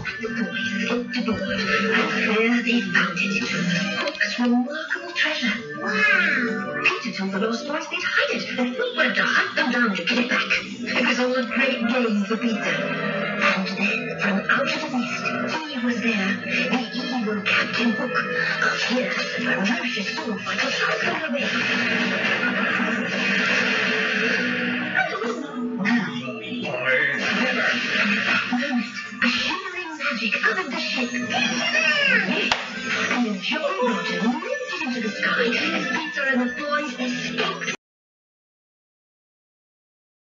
The boys flocked aboard, and there they found it. Hook's remarkable treasure. Wow! Peter told the Lost Boys they'd hide it, and Hook would have to hunt them down to get it back. It was all a great game for Peter. And then, from out of the mist, he was there, the evil Captain Hook, a fierce and ferocious sword fighter far away. A shimmering magic covered the ship. Yes, and the Jolly Roger lifted into the sky as Peter and the boys escaped.